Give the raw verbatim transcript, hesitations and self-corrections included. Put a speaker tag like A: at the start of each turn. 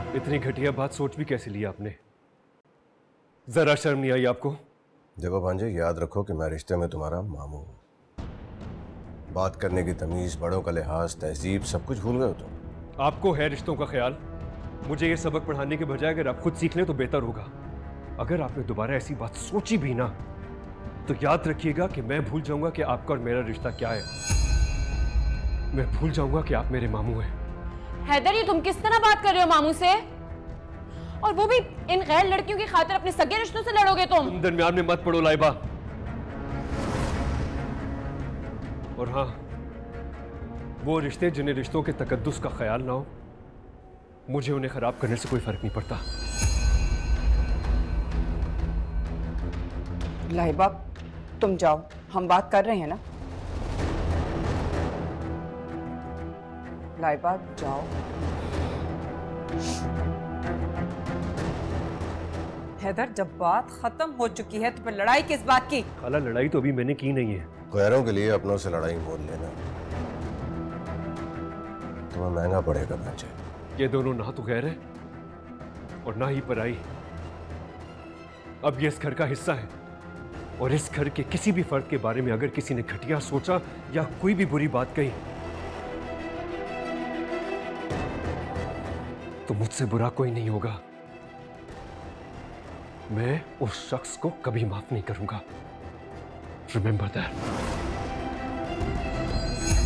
A: इतनी घटिया बात सोच भी कैसे लिया आपने? जरा शर्म नहीं आई आपको?
B: देखो भांजे, याद रखो कि मैं रिश्ते में तुम्हारा मामू हूँ। बात करने की तमीज, बड़ों का लिहाज, तहजीब सब कुछ भूल गए हो तुम।
A: आपको है रिश्तों का ख्याल? मुझे ये सबक पढ़ाने के बजाय अगर आप खुद सीख लें तो बेहतर होगा। अगर आपने दोबारा ऐसी बात सोची भी ना तो याद रखिएगा कि मैं भूल जाऊंगा कि आपका और मेरा रिश्ता क्या है। मैं भूल जाऊंगा कि आप मेरे मामू हैं।
C: हैदर, ये तुम किस तरह बात कर रहे हो मामू से? और वो भी इन गैर लड़कियों की खातिर अपने सगे रिश्तों से लड़ोगे तुम?
A: तुम दरमियान में मत पड़ो लाइबा। और हाँ, वो रिश्ते जिन्हें रिश्तों के तकद्दुस का ख्याल ना हो, मुझे उन्हें खराब करने से कोई फर्क नहीं पड़ता।
D: लाहिबा, तुम जाओ, हम बात कर रहे हैं ना। लाहिबा जाओ। हैदर, जब बात खत्म हो चुकी है तो फिर लड़ाई किस बात की?
A: खाला, लड़ाई तो अभी मैंने की नहीं है।
B: गैरों के लिए अपनों से लड़ाई मोल लेना तुम्हें महंगा पड़ेगा भांजे।
A: ये दोनों ना तो गैर है और ना ही पराई। अब ये इस घर का हिस्सा है और इस घर के किसी भी फर्द के बारे में अगर किसी ने घटिया सोचा या कोई भी बुरी बात कही तो मुझसे बुरा कोई नहीं होगा। मैं उस शख्स को कभी माफ नहीं करूंगा। Remember that.